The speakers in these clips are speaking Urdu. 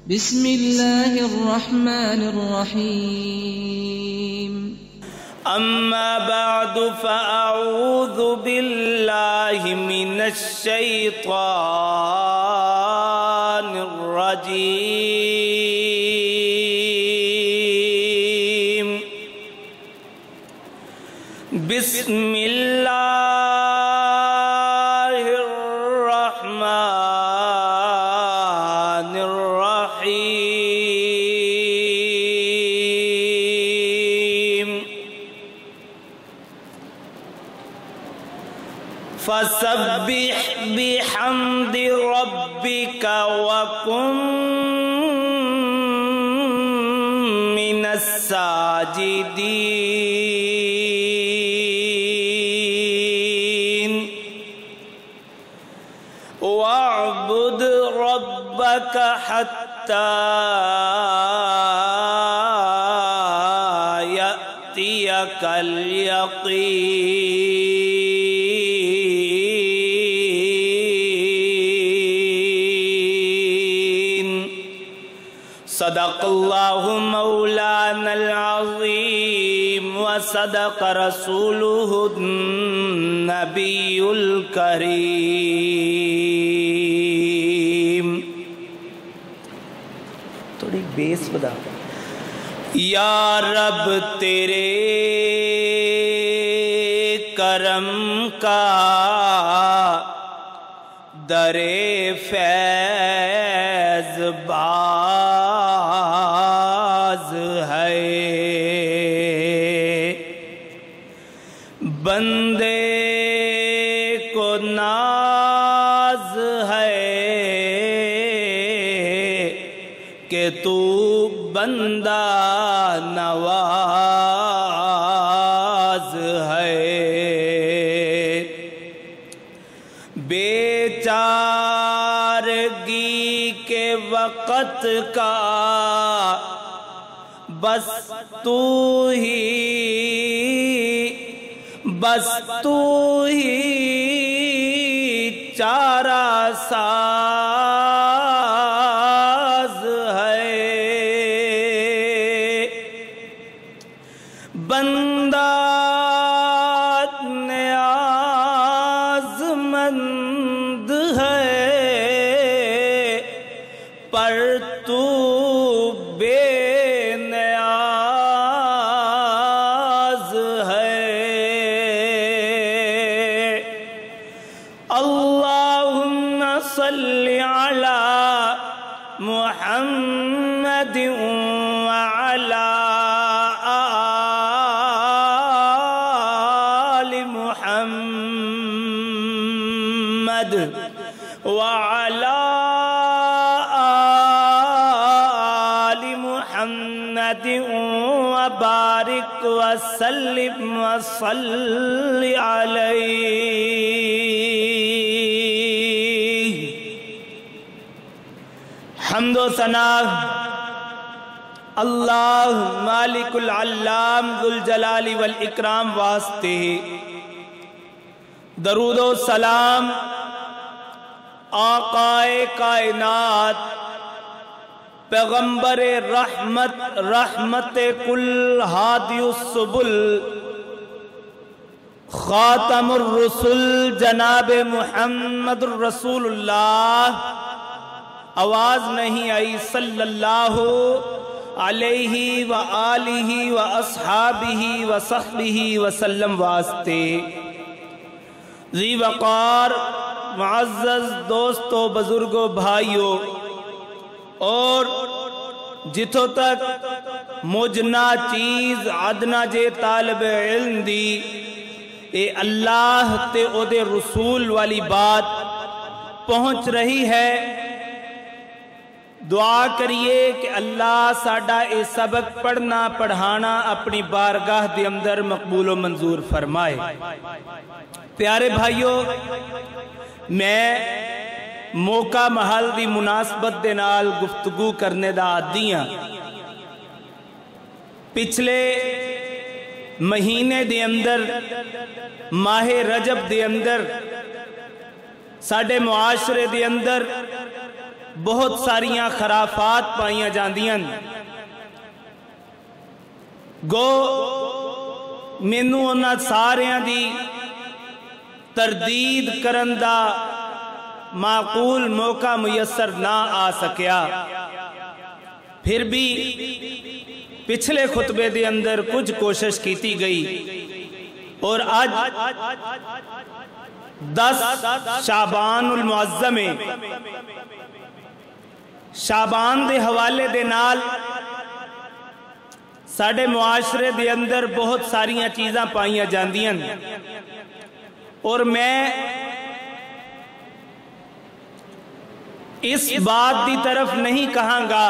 بسم اللہ الرحمن الرحیم اما بعد فاعوذ باللہ من الشیطان الرجیم بسم اللہ الرحمن الرحیم فسبح بحمد ربك وكن من الساجدين واعبد ربك حتى يأتيك اليقين صدق اللہ مولانا العظیم وصدق رسولہ النبی الکریم. تھوڑی بیس بدا. یا رب تیرے کرم کا در فیض باز ہے، بندے کو ناز ہے کہ تو بندہ نواز ہے. بیچارگی کے وقت کا بس تو ہی چارہ ساز ہے. بندہ نیازمند ہے پر تو بے نیاز ہے. اللہم صلی علی محمد وعلی محمد وعلى آل محمد وبارك وسلم وصل عليه. حمد و ثنا اللہ مالک العلام ذو الجلال والاکرام واسطے، درود و سلام آقائے کائنات پیغمبر رحمت رحمت کل ہادی السبل خاتم الرسل جناب محمد الرسول اللہ. آواز نہیں آئی صلی اللہ علیہ وآلہ واصحابہ وصحبہ وسلم واسطے. ذی وقار معزز دوستو بزرگو بھائیو، اور جتوں تک مجھنا چیز عدنا جے طالب علم دی اے اللہ تے او دے رسول والی بات پہنچ رہی ہے، دعا کریے کہ اللہ ساڈا اے سبق پڑھنا پڑھانا اپنی بارگاہ دے اندر مقبول و منظور فرمائے. پیارے بھائیو، میں موقع محل دی مناسبت دے نال گفتگو کرنے دا عادی ہاں. پچھلے مہینے دے اندر ماہ رجب دے اندر ساڈے معاشرے دے اندر بہت ساریاں خرافات پائیاں جاندیاں گو مینوں انہاں ساریاں دی تردید کرن دا معقول موقع میسر نہ آ سکیا پھر بھی پچھلے خطبے دے اندر کچھ کوشش کیتی گئی اور آج 10 شعبان المعظم شعبان دے حوالے دے نال ساڑھے معاشرے دے اندر بہت ساریاں چیزاں پائیاں جاندیاں اور میں اس بات دی طرف نہیں کہاں گا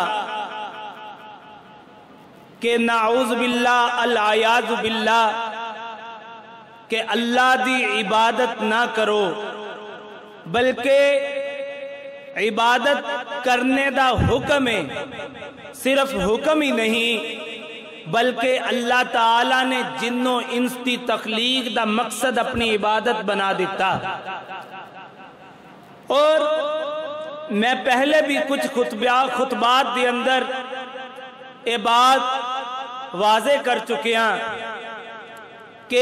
کہ نعوذ باللہ العیاذ باللہ کہ اللہ دی عبادت نہ کرو بلکہ عبادت کرنے دا حکم ہے صرف حکم ہی نہیں بلکہ اللہ تعالیٰ نے جن و انس دی تخلیق دا مقصد اپنی عبادت بنا دیتا اور میں پہلے بھی کچھ خطبات دے اندر یہ بات واضح کر چکے ہیں کہ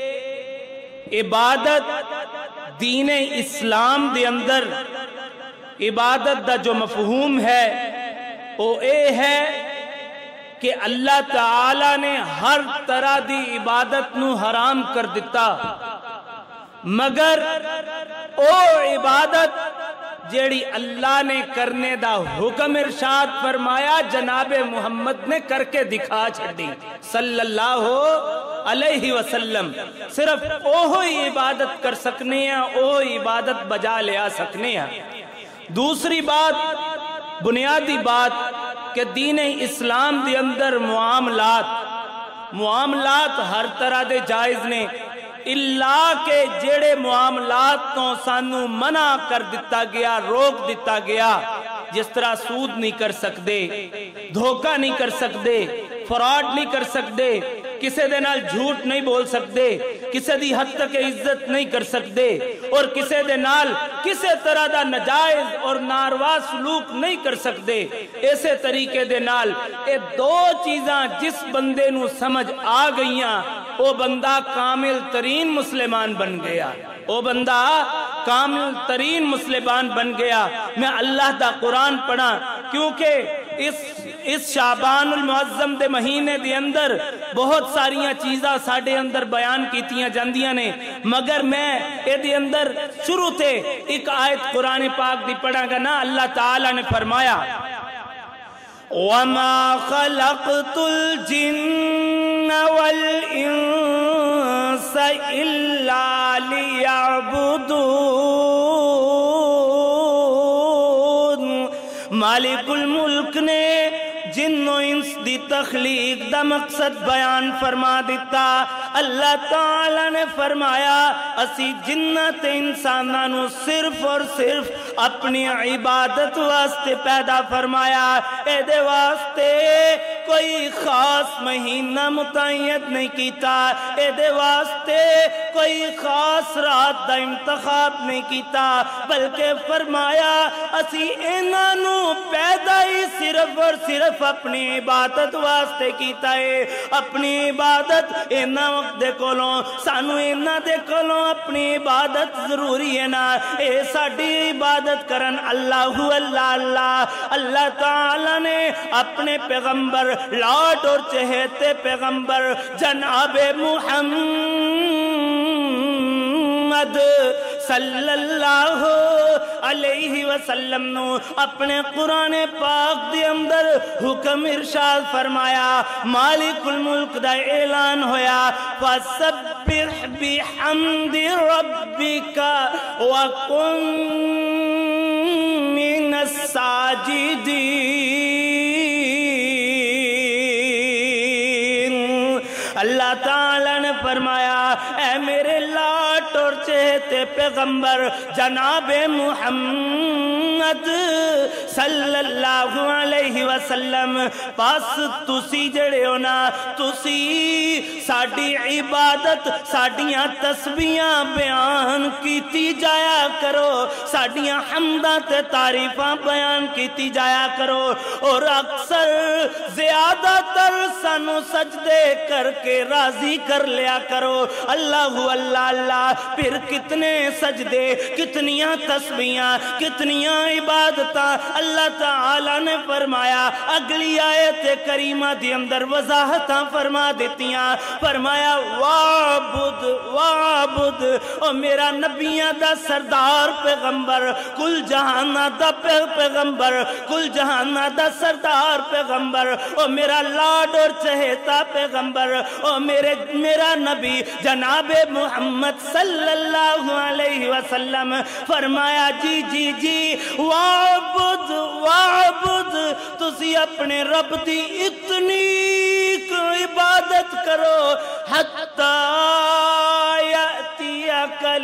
عبادت دین اسلام دے اندر عبادت دا جو مفہوم ہے وہ اے ہے کہ اللہ تعالیٰ نے ہر طرح دی عبادت نو حرام کر دیتا مگر او عبادت جیڑی اللہ نے کرنے دا حکم ارشاد فرمایا جناب محمد نے کر کے دکھا چھڑی صلی اللہ علیہ وسلم صرف اوہی عبادت کر سکنے ہیں اوہی عبادت بجا لیا سکنے ہیں دوسری بات بنیادی بات کہ دین اسلام دے اندر معاملات ہر طرح دے جائز نے اللہ کے جڑے معاملات تو سانو منع کر دیتا گیا روک دیتا گیا جس طرح سود نہیں کر سکتے دھوکہ نہیں کر سکتے فراڈ نہیں کر سکتے کسے دے نال جھوٹ نہیں بول سکتے کسے دی حد تک عزت نہیں کر سکتے اور کسے دے نال کسے طرح دا نجائز اور ناروا سلوک نہیں کر سکتے ایسے طریقے دے نال اے دو چیزاں جس بندے نو سمجھ آ گئیاں وہ بندہ کامل ترین مسلمان بن گیا وہ بندہ کامل ترین مسلمان بن گیا میں اللہ دا قرآن پڑھا کیونکہ اس شعبان المعظم دے مہینے دے اندر بہت ساریاں چیزاں ساڑھے اندر بیان کیتیاں جاندیاں نے مگر میں اے دے اندر شروع تے ایک آیت قرآن پاک دی پڑھا گا نا اللہ تعالیٰ نے فرمایا وَمَا خَلَقْتُ الْجِنَّ وَالْإِنسَ إِلَّا لِيَعْبُدُونَ مالک الملک نے جن و انس دی تخلیق دا مقصد بیان فرما دیتا اللہ تعالیٰ نے فرمایا اسی جنت انسانانو صرف اور صرف اپنی عبادت واسطے پیدا فرمایا اے دے واسطے کوئی خاص مہینہ متعین نہیں کیتا اے دے واسطے کوئی خاص رات دا انتخاب نہیں کیتا بلکہ فرمایا اسی انانو پیدا ہی صرف اور صرف اپنی عبادت واسطے کیتا ہے اپنی عبادت اینا وقت دے کولوں سانو اینا دے کولوں اپنی عبادت ضروری ہے نا اے ساڑھی عبادت کرن اللہ اللہ تعالیٰ نے اپنے پیغمبر لاٹ اور چہتے پیغمبر جناب محمد صلی اللہ علیہ وسلم نو اپنے قرآن پاک دے اندر حکم ارشاد فرمایا مالک الملک دا اعلان ہویا فَسَبِّحْ بِحَمْدِ رَبِّكَ وَكُن مِّنَ السَّاجِدِينَ اللہ تعالیٰ نے فرمایا اے میرے لاٹ اور چہتے پیغمبر جناب محمد सल्लल्लाहु अलैहि वसल्लम बस तुसी जड़े हो ना तुसी साडी इबादत साडियां तस्बीहां बयान कीती जाया करो साडियां हम्दां ते तारीफां बयान कीती जाया करो और अक्सर ज्यादातर सानू सजदे करके राजी कर लिया करो अल्लाहु अल्लाह अल्लाह फिर कितने सजदे कितनियां तस्बीहां कितनियां इबादतां अल्लाह ताला ने फरमाया अगली आयत करीमा दे अंदर वजाहतां फरमा देतियां फरमाया वाबुद वाबुद ओ मेरा नबियां दा सरदार पैगंबर कुल जहाना दा पैगंबर कुल जहाना दा सरदार पैगंबर ओ मेरा लाड और चहेता पैगंबर ओ मेरा नबी जनाबे मोहम्मद सल्लल्लाहु अलैहि वसल्लम फरमाया जी जी जी वाबुद वाबुद तुसी अपने रब दी इतनी इबादत करो हत्ता यातियकल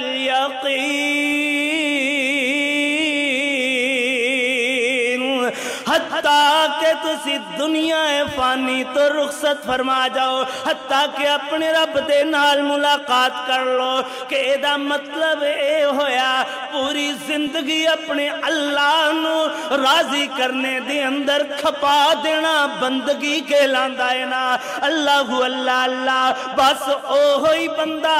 यकीन हत्ता के तुसी दुनिया फानी तो रुखसत फरमा जाओ हत्ता के अपने रब दे नाल मुलाकात कर लो कि एदा मतलब ए होया पूरी जिंदगी अपने अल्लाह नू राजी करने दे अंदर खपा देना बंदगी कहलांदा है ना अल्लाहु अल्लाह अल्लाह बस ओहो ही बंदा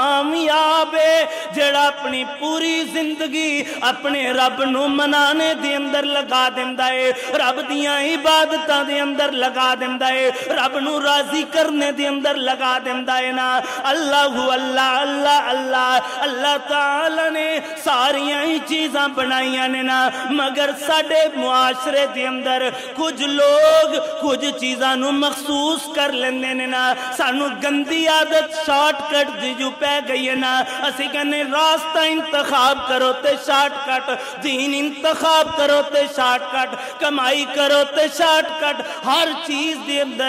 कामयाब है जेड़ा अपनी पूरी जिंदगी अपने रब नू मनाने दे अंदर लगा देंदा है रब दियां इबादतां दे अंदर लगा देंदा है रब नू राजी करने दे अंदर लगा देंदा है ना अल्लाहु अल्लाह अल्लाह अल्लाह अल्लाह ताला ने सारियां ही चीज़ां बनाईयां ने ना मगर साडे मुआशरे दे अंदर कुछ लोग कुछ चीज़ां नू मखसूस कर लेंदे ने ना सानू गंदी आदत शॉर्टकट दी जो पै गई है ना असी कहने रास्ता इंतखाब करो ते शॉर्टकट दीन इंतखाब करो ते शॉर्टकट कमाई करो ते शॉर्टकट हर चीज दे अंदर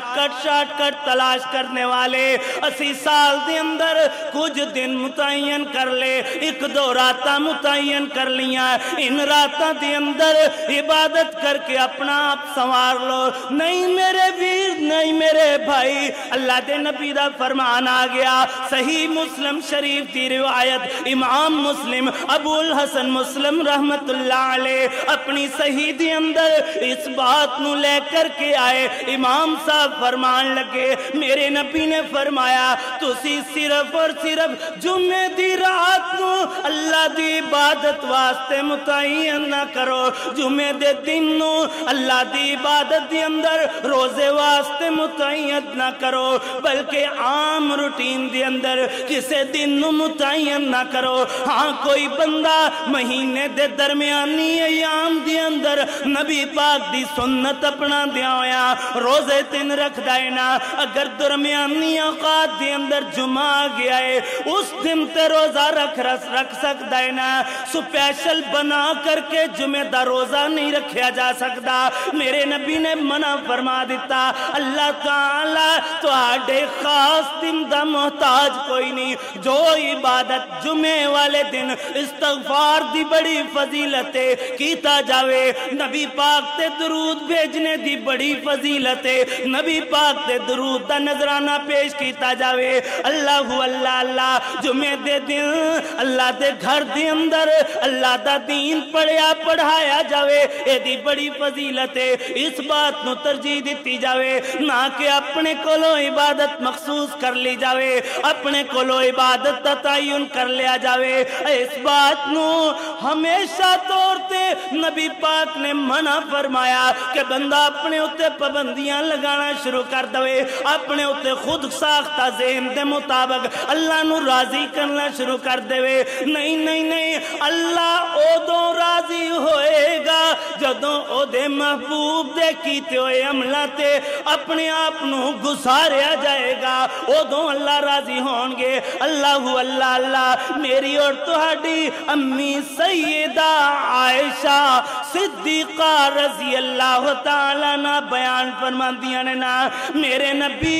शॉर्टकट तलाश करने वाले असी साल दे अंदर कुछ दिन मुतयन कर ले एक दो रातां मुतयन कर लिया इन रातां दे अंदर इबादत करके अपना आप संवार लो नहीं मेरे वीर नहीं मेरे भाई अल्लाह दे नबी दा फरमान आ गया सही मुस्लिम शरीफ की रिवायत इमाम मुस्लिम अबुल हसन मुस्लिम रहमतुल्लाह अलैह अपनी सही दे अंदर इस बात नू लेकर के आए इमाम साहब फरमान लगे मेरे नबी ने फरमाया तुसी सिर्फ और सिर्फ जुम्मे दी रात नू अल्लाह दी इबादत वास्ते मुतयन ना करो जुम्मे दे दिन नू अल्लाह दी इबादत दे अंदर रोजे वास्ते मुतयन ना करो बल्कि आम रूटीन दे अंदर किसे दिन नू मुतयन ना करो हाँ कोई बंदा महीने दे दरमियानी अयाम दे अंदर नबी पाक दी सुन्नत अपना दिया होया रोजे तीन रखदा है ना अगर दरमियानी औकात दे अंदर जुमा आ गया है उस दिन ते रोजा रख सकदा है ना स्पेशल बना करके जुमे दा रोजा नहीं रखा जा सकता मेरे नबी ने मना फरमा दिता अल्लाह ताला तुहाडे खास दिन दा मोहताज कोई नहीं जो इबादत जुमे वाले दिन इस्तगफार दी बड़ी फजीलत है कीता जावे नबी पाक ते दरूद भेजने दी बड़ी फजीलत है नबी पाक ते दरूद दा नजराना पेश कीता जावे अल्लाहु अल्लाह अल्लाह जुमे दे दिन अल्लाह दे घर दे अंदर अल्लाह दा दीन पढ़िया पढ़ाया जावे एदी बड़ी फजीलत है इस बात नू तरजीह दी जावे ना कि अपने कोलों इबादत मखसूस कर ली जावे अपने कोलों इबादत दा तयन कर लिया जावे इस बात नू हमेशा तौर ते नबी पाक ने मना फरमाया कि बंदा अपने उत्ते पाबंदियां लगाना शुरू कर दे अपने उत्ते खुद साख्ता ज़हन दे मुताबिक अल्लाह नू राजी करना शुरू कर देवे नहीं नहीं नहीं अल्लाह उदों राजी होएगा जदों ओदे महबूब दे कीते होए अमलां ते अपने आप नू गुजारिया जाएगा उदों अल्लाह राजी होणगे अल्लाहु अल्लाह अल्लाह मेरी और तुहाडी अम्मी सैयदा आयशा सिद्दीका रजी अल्लाह ताला ना बयान फरमांदियां ने ना मेरे नबी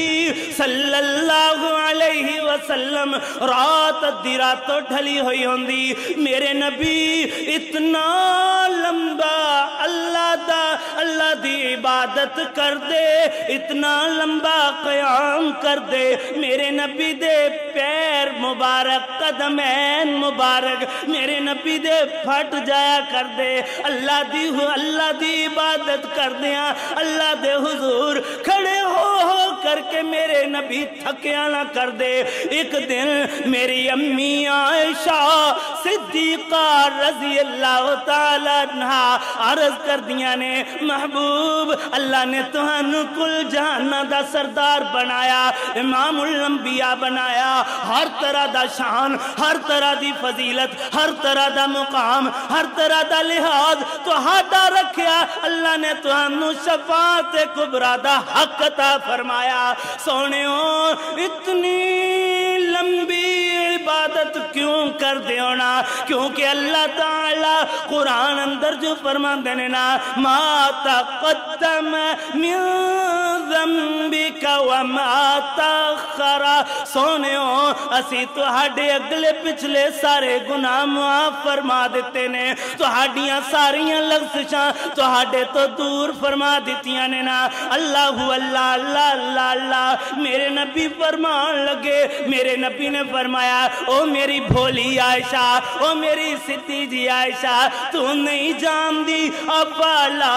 सल्लल्लाहु अलैहि वसल्लम रात अद्धी रातों ढली हुई होंदी मेरे नबी इतना लंबा اللہ دی عبادت کر دے اتنا لمبا قیام کر دے میرے نبی دے پیر مبارک قدمین مبارک میرے نبی دے پھٹ جایا کر دے اللہ دی عبادت کر دیا اللہ دے حضور کھڑے ہو کر کے میرے نبی تھکیا نہ کر دے ایک دن میری امی عائشہ صدیقہ رضی اللہ تعالی عنہ عرض کر دیا نے محبوب اللہ نے تہانوں کل جہانہ دا سردار بنایا امام الانبیاء بنایا ہر طرح دا شان ہر طرح دی فضیلت ہر طرح دا مقام ہر طرح دا لحاظ تو ہاتھا رکھیا اللہ نے تہانوں شفاعت کبریٰ دا حق عطا فرمایا سونےوں اتنی لمبی عبادت کیوں کر دے ہونا کیونکہ اللہ تعالی قرآن اندر جو فرما دینے نا ما تقدم من ذنبک وما تاخر سونےوں اسی تو ہاڑے اگلے پچھلے سارے گناہ معاف فرما دیتے نے تو ہاڑیاں ساریاں لغزشاں تو ہاڑے تو دور فرما دیتیاں نے نا اللہ اللہ اللہ اللہ اللہ میرے نبی فرمان لگے میرے نبی نے فرمایا او میری بھولی عائشہ او میری ستی جی عائشہ تو نہیں جان دی افلا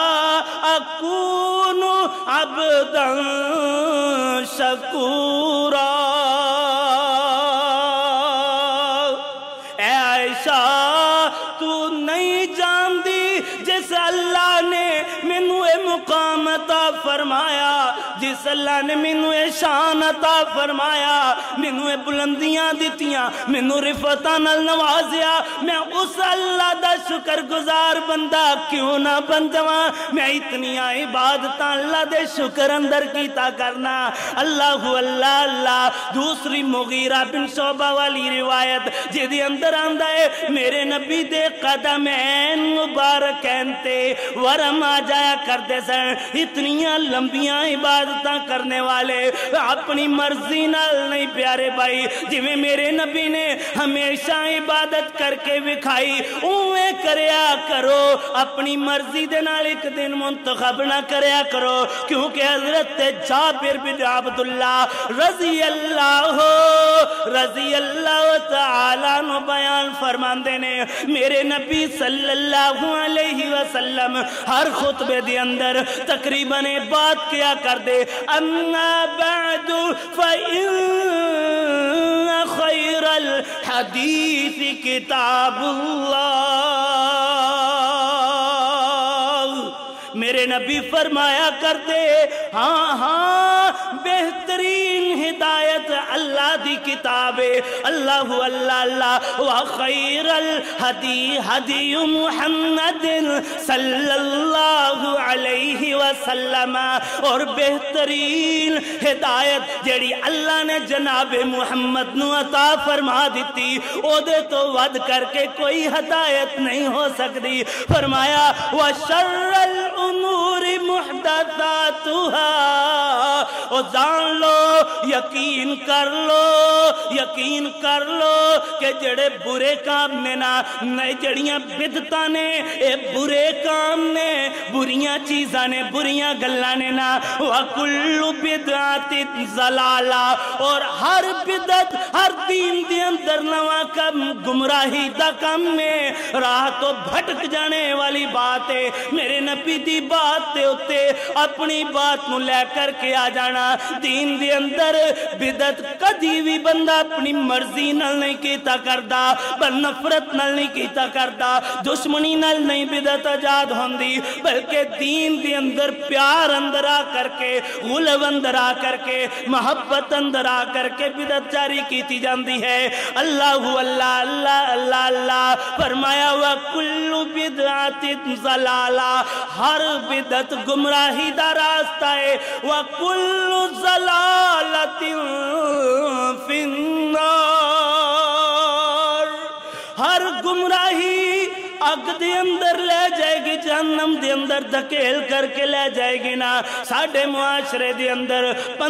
اکون عبدا شکورا اے عائشہ تو نہیں جان دی جس اللہ نے مینوں اے مقام عطا فرمایا جس اللہ نے مینوں اے شان عطا فرمایا مینوں اے بلندیاں دتیاں مینوں رفعتاں نال نوازیا میں اس اللہ دا شکر گزار بندہ کیوں نہ بن جاواں میں اتنی عبادتاں اللہ دے شکر اندر کیتا کرنا اللہ اللہ اللہ دوسری مغیرہ بن شعبہ والی روایت جدی اندر آندا ہے میرے نبی دے قدمین مبارکین تے ورم آ جایا کرتے سن اتنیاں لمبیاں عبادتاں کرنے والے اپنی مرضی نال نہیں پیارے بھائی جویں میرے نبی نے ہمیشہ عبادت کر کے وکھائی اوے کریا کرو اپنی مرضی دے نال ایک دن منتخب نہ کریا کرو کیونکہ حضرت جابر بن عبداللہ رضی اللہ تعالیٰ عنہ بیان فرماندے نے میرے نبی صلی اللہ علیہ وسلم ہر خطبے دے اندر تقریباً بات کیا کر دے اما بعد فإن خیر الحدیث کتاب اللہ میرے نبی فرمایا کرتے ہاں ہاں بہترین ہدایت اللہ دی کتاب اللہ اللہ اللہ وخیر الہدی ہدی محمد صلی اللہ علیہ وسلم اور بہترین ہدایت جڑی اللہ نے جناب محمد نو عطا فرما دیتی او دے تو ود کر کے کوئی ہدایت نہیں ہو سکتی فرمایا وشر الامور محدثاتها او جان لو یقین کر لو کہ جڑے برے کام نے نا جڑیاں بدعتاں نے اے برے کام نے بریاں چیزاں نے بریاں گلاں نے نا وکل بدعت ضلالہ اور ہر بدعت ہر دین دے اندر نواں کم گمراہی دا کم ہے راہ تو بھٹک جانے والی بات ہے میرے نبی دی بات تے اتے اپنی بات نو لے کر کے آ جانا دین دے اندر بدعت کدی بھی بندہ اپنی مرضی نال نہیں کیتا کردا بل نفرت نال نہیں کیتا کردا دشمنی نال نہیں بدعت آزاد ہوندی بلکہ دین دے اندر پیار اندر آ کر کے غلو اندر آ کر کے محبت اندر آ کر کے بدعت جاری کیتی جاندی ہے اللہ اللہ اللہ اللہ اللہ فرمایا وَكُلُّ بِدْعَةٍ ضَلَالَةٍ ہر بدعت گمراہی دا راستہ ہے وَكُلُّ ضَلَالَةٍ فِي النَّارِ ہر گمراہی اگ دے اندر لے جائے گی، جہنم دے اندر دھکیل کر کے لے جائے گی نا۔ ساڈے معاشرے دے اندر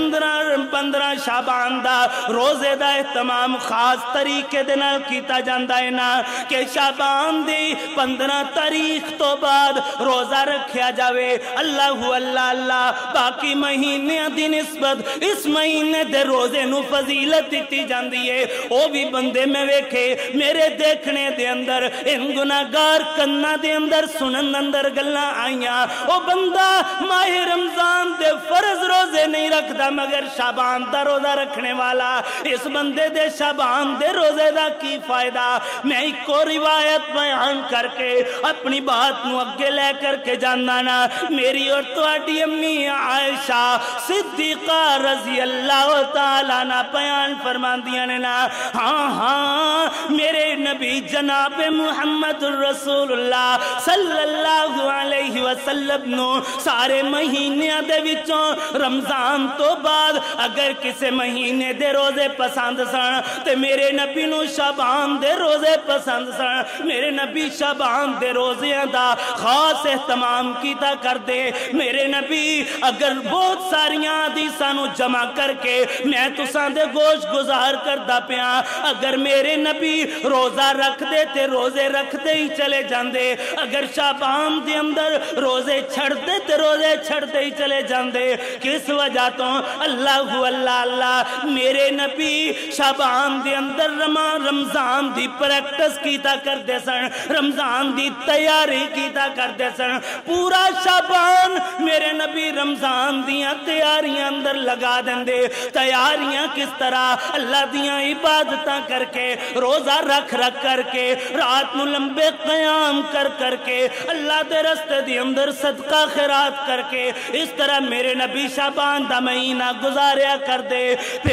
15 شعبان دا روزے دا اہتمام خاص طریقے دے نال کیتا جاندا ہے نا کہ شعبان دی 15 تاریخ تو بعد روزہ رکھیا جاوے۔ اللہ اللہ اللہ، باقی مہینیاں دی نسبت اس مہینے دے روزے نو فضیلت دیتی جاندی ہے۔ او بھی بندے میں ویکھے میرے دیکھنے دے اندر ان گناہگار کنا دے اندر سنن اندر گلاں آئیاں، او بندہ ماہ رمضان دے فرض روزے نہیں رکھدا مگر شعبان دا روزہ رکھنے والا، اس بندے دے شعبان دے روزے دا کی فائدہ؟ میں ایک کو روایت بیان کر کے اپنی بات نو اگے لے کر کے جاننا نا، میری اور تواڈی امی عائشہ صدیقہ رضی اللہ تعالیٰ عنہ بیان فرماندیاں نے نا، ہاں ہاں میرے نبی جناب محمد رسول اللہ صلی اللہ علیہ وسلم نو سارے مہینیاں دے وچوں رمضان تو بعد اگر کسے مہینے دے روزے پسند سن تے میرے نبی نو شعبان دے روزے پسند سن۔ میرے نبی شعبان دے روزیاں دا خاص اہتمام کیتا کر دے۔ میرے نبی اگر بہت ساریاں حدیثاں نو جمع کر کے میں تساں دے گوش گزار کردا پیاں، اگر میرے نبی روزہ رکھ دے تے روزے رکھ دے ہی چلے جاندے، اگر شعبان دے اندر روزے چھڑ دے تے روزے چھڑ دے ہی چلے جاندے۔ کس وجہ تو؟ اللہ اللہ اللہ، میرے نبی شعبان دے اندر رمضان دی پریکٹس کیتا کردے سن، رمضان دی تیاری کیتا کردے سن۔ پورا شعبان میرے نبی رمضان دیاں تیاریاں اندر لگا دندے۔ تیاریاں کس طرح؟ اللہ دیاں عبادتاں کر کے، روزہ رکھ رکھ کر کے، رات نو لمبے قیام کر کر کے، اللہ دے رستے دی اندر صدقہ خیرات کر کے، اس طرح میرے نبی شعبان دا مہینہ گزاریا کر دے۔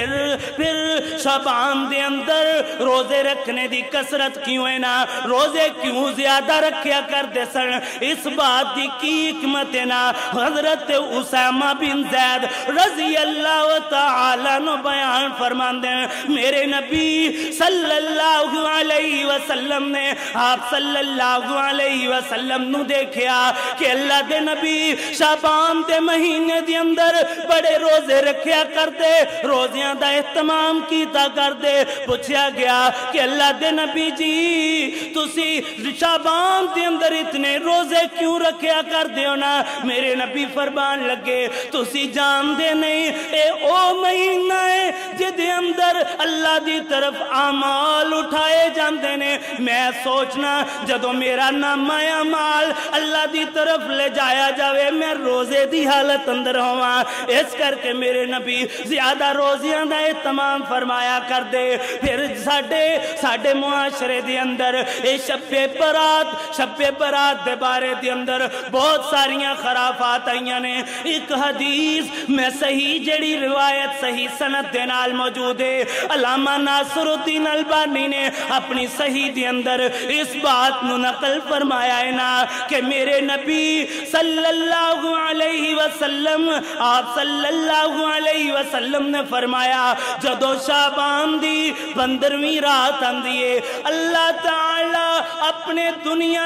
پھر شعبان دے اندر روزے رکھنے دی کثرت کیوں ہے نا، روزے کیوں زیادہ رکھیا کر دے سن؟ اس بات دی کی حکمت ہے نا، حضرت اسامہ بن زید رضی اللہ تعالیٰ عنہ بیان فرماندے ہیں، میرے نبی صلی اللہ علیہ وسلم نے آپ صلی اللہ علیہ وسلم نو دیکھیا کہ اللہ دے نبی شعبان دے مہینے دے اندر بڑے روزے رکھیا کر دے، روزیاں دا اہتمام کیتا کر دے۔ پوچھیا گیا کہ اللہ دے نبی جی تسی شعبان دے اندر اتنے روزے کیوں رکھیا کر دے ہو نا؟ میرے نبی فرمان لگے تسی جان دے نہیں اے او مہینہ ہے جدے اندر اللہ دی طرف اعمال اٹھائے جاندے نے۔ میں سوچنا جدو میرا نام اعمال اللہ دی طرف لے جایا جاوے میں روزے دی حالت اندر ہوا، اس کر کے میرے نبی زیادہ روزیاں دا اہتمام فرمایا کر دے۔ پھر ساڈے معاشرے دے اندر اے شب برات دے بارے دے اندر بہت ساریاں خرافات آئیاں نے۔ ایک حدیث میں صحیح جڑی روایت صحیح سند دے نال موجود ہے، علامہ ناصر الدین البانی نے اپنی صحیح دے اندر اس بات نو نقل فرمایا ہے نا کہ میرے نبی صلی اللہ علیہ وسلم آپ صلی اللہ علیہ وسلم نے فرمایا جدو شعبان دی 15ویں رات آندی ہے اللہ تعالی اپنے دنیا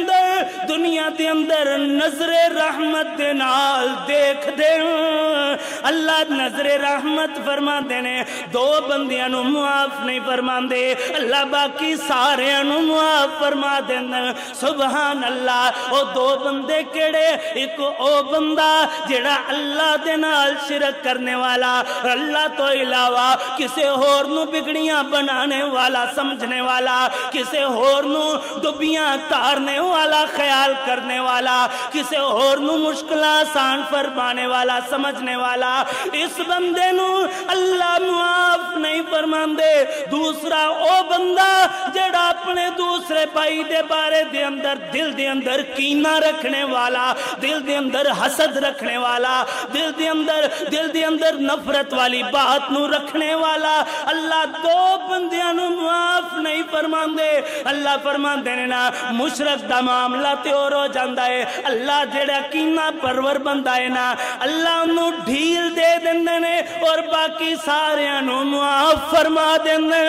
دے اندر نظر رحمت دے نال دیکھ دے۔ اللہ نظر رحمت فرما دینے، دو بندیاں نو معاف نہیں فرما دے، اللہ باقی سارے نو معاف فرما دینا۔ سبحان اللہ، او دو بندے کیڑے؟ ایک او بندہ جڑا اللہ دے نال شرک کرنے والا، اللہ تو علاوہ کسے اور نو بگڑیاں بنانے والا سمجھنے والا، کسے اور نو دبیاں تارنے والا خیال کرنے والا، کسے اور نو مشکل آسان فرمانے والا سمجھنے والا، اس بندے نو اللہ معاف نہیں فرماندے۔ دوسرا او بندہ جڑا اپنے دوسرے بھائی دے بارے دے اندر دل دے اندر کینہ رکھنے والا، دل دے اندر حسد رکھنے والا، دل دے اندر نفرت والی بات نو رکھنے والا اللہ دو بندیاں نو معاف نہیں فرماندے۔ اللہ فرماندے نے نا مشرک دا معاملہ تے اور ہو جاندا ہے، اللہ جڑا کینہ پرور بندہ ہے نا اللہ انہوں ڈھیل دے دیندے نے اور باقی سارے انہوں معاف فرما دیندے۔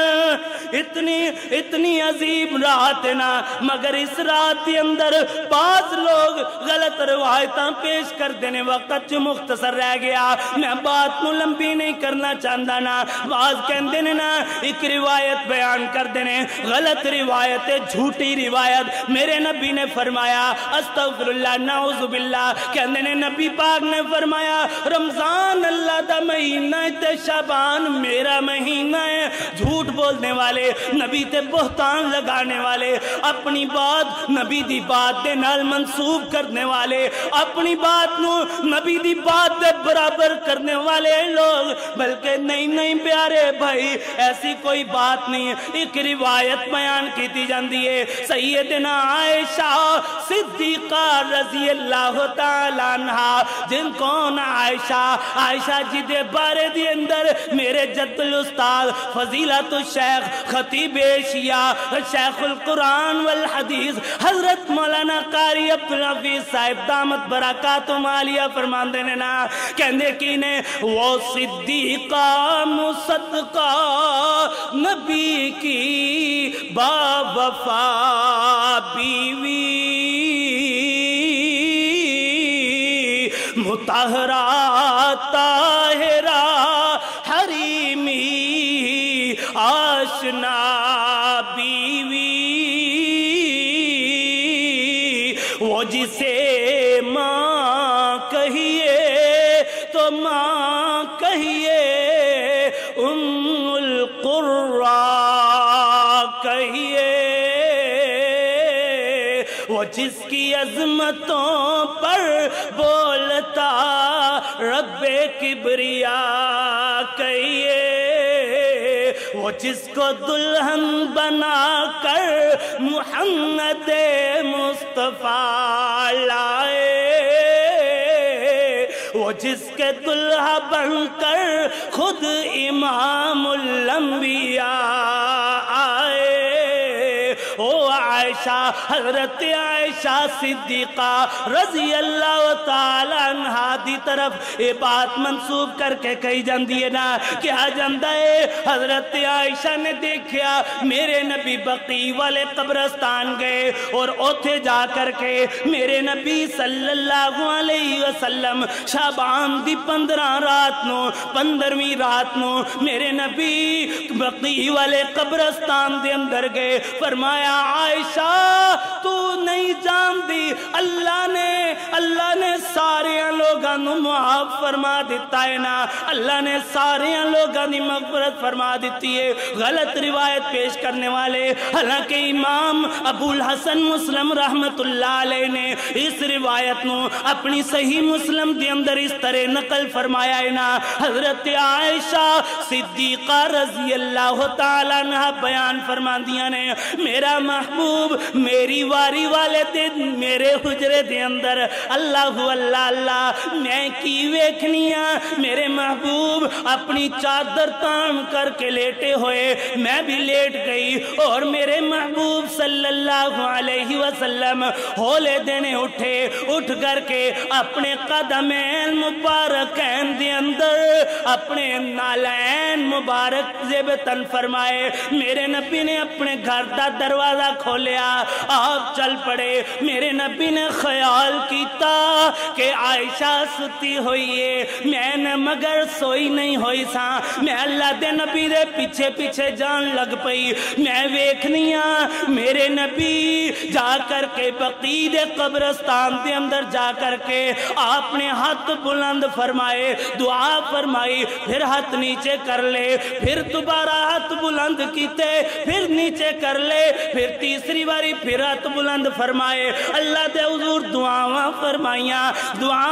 اتنی عظیم رات ہے نا، مگر اس رات کے اندر بعض لوگ غلط روایتاں پیش کر دینے، وقت جو مختصر رہ گیا میں بات نو لمبی نہیں کرنا چاہتا نا۔ بعض کہندے نے نا ایک روایت بیان کر دینے، غلط روایت، جھوٹی روایت۔ میرے نبی نے فرمایا استغفر اللہ نعوذ باللہ، کہندے نے نبی پاک نے فرمایا رمضان اللہ دا مہینہ تے شعبان میرا مہینہ ہے۔ جھوٹ بولنے والے، نبی تے بہتان لگانے والے، اپنی بات نبی دی بات دے نال منسوب کرنے والے، اپنی بات نو نبی دی بات دے برابر کرنے والے لوگ، بلکہ نہیں پیارے بھائی ایسی کوئی بات نہیں ہے۔ ایک روایت بیان کی جاندی ہے سیدنا عائشہ صدیقہ رضی اللہ تعالیٰ عنہ، جن کون عائشہ جی دے بارے دی اندر میرے جد الاستاذ فضیلت الشیخ خطیب ایشیا شیخ القرآن والحدیث حضرت مولانا قاری عبدالحفیظ صاحب دامت برکاتہم عالیہ فرماندے نے نا، کہندے کی نے وہ صدیقہ مصدقہ نبی کی با وفا بیوی، مطہرہ طاہرہ حریمی آشنا بیوی، وہ جسے ماں کہیے تو ماں کہیے، ام القرآن کہیے، وہ جس کی عظمتوں پر بولتا رب کبریا کہیے، وہ جس کو دلہن بنا کر محمد مصطفیٰ لائے، وہ جس کے دلہا بن کر خود امام الانبیاء آئے۔ او عائشہ، حضرت عائشہ صدیقہ رضی اللہ تعالی عنہ دی طرف یہ بات منسوب کر کے کہی جاندی ہے نا، کیا جاندہ ہے حضرت عائشہ نے دیکھیا میرے نبی بقیع والے قبرستان گئے اور اوتھے جا کر کے میرے نبی صلی اللہ علیہ وسلم شعبان دی 15 رات نو میرے نبی بقیع والے قبرستان دے اندر گئے، فرمایا عائشہ تو نہیں جان دی اللہ نے سارے لوگاں نو معاف فرما دیتا ہے نا، اللہ نے سارے لوگاں دی مغفرت فرما دیتی ہے۔ غلط روایت پیش کرنے والے، حالانکہ امام ابو الحسن مسلم رحمت اللہ علیہ نے اس روایت نو اپنی صحیح مسلم دے اندر اس طرح نقل فرمایا ہے نا، حضرت عائشہ صدیقہ رضی اللہ تعالیٰ عنہ بیان فرماندیاں نے میرا محبوب میری واری والے دن میرے حجرے دے اندر اللہ میں کی ویکھنیاں، میرے محبوب اپنی چادر تان کر کے لیٹے ہوئے، میں بھی لیٹ گئی اور میرے محبوب صلی اللہ علیہ وسلم ہولے دینے اٹھ کر کے اپنے قدمین مبارکین دے اندر اپنے نالین مبارک زبتن فرمائے، میرے نبی نے اپنے گھر دا دروازہ کھولیا، آپ چل پڑے۔ میرے نبی نے خیال کیتا کہ عائشہ ستی ہوئی ہے، میں نے مگر سوئی نہیں ہوئی سا، میں اللہ دے نبی دے پیچھے جان لگ پئی، میں ویکھنیاں میرے نبی جا کر کے بقیع دے قبرستان دے اندر جا کر کے آپ نے ہاتھ بلند فرمائے، دعا فرمائی، پھر ہاتھ نیچے کر لے، پھر دوبارہ ہاتھ بلند کیتے، پھر نیچے کر لے، پھر تیسری باری پھر ہاتھ بلند فرمائے، اللہ دے حضور دعاواں فرمائیاں